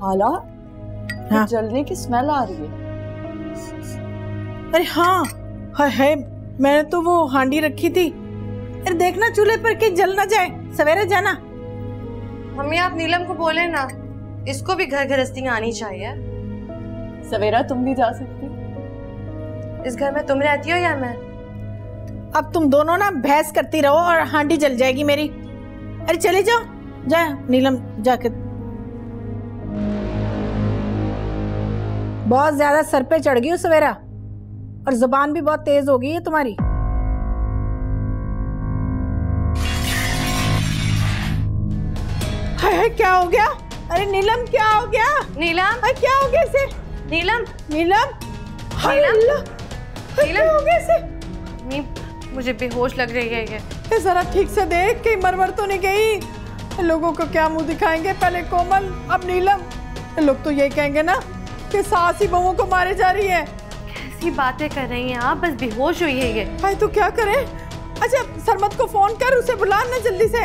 खाला, हाँ। जलने की स्मेल आ रही है। अरे हाँ, है मैंने तो वो हांडी रखी थी। अरे देखना चूल्हे पर कि जल ना जाए, सवेरे जाना। मम्मी आप नीलम को बोले ना, इसको भी घर गृहस्थी आनी चाहिए। सवेरा तुम भी जा सकती। इस घर में तुम रहती हो या मैं? अब तुम दोनों ना बहस करती रहो और हांडी जल जाएगी मेरी। अरे चले जाओ, जा नीलम जाके। बहुत ज्यादा सर पे चढ़ गई हो सवेरा, और जुबान भी बहुत तेज हो गई है तुम्हारी। हाय क्या हो गया? अरे नीलम क्या हो गया? नीलम, अरे क्या हो गया इसे? नीलम, नीलम, हाय नीलम, अल्लाह, क्या हो गया इसे? मम्मी मुझे बेहोश लग रही है ये। जरा ठीक से देख, कहीं मरमर तो नहीं गई। लोगों को क्या मुंह दिखाएंगे, पहले कोमल अब नीलम। लोग तो यही कहेंगे ना कि सास ही बहुओं को मारे जा रही है। कैसी बातें कर रही हैं आप, बस बेहोश हुई है ये। भाई तो क्या करें? अच्छा सरमत को फोन कर, उसे बुला ना जल्दी से।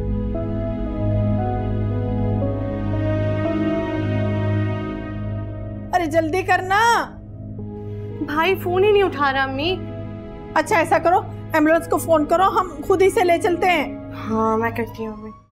अरे जल्दी करना। भाई फोन ही नहीं उठा रहा अम्मी। अच्छा ऐसा करो, एम्बुलेंस को फोन करो, हम खुद ही से ले चलते हैं। हाँ मैं करती हूँ अम्मी।